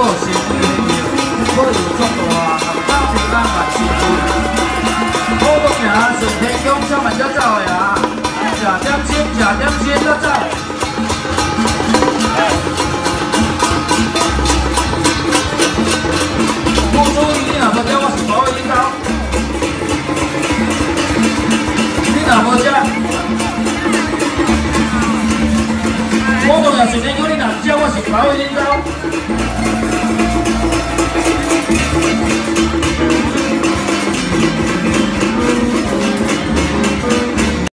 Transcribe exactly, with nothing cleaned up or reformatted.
有生意的命，要有速度啊，含到平安万事顺。好路行，顺天宫，千万要走的啊！吃点心，吃点心，要走。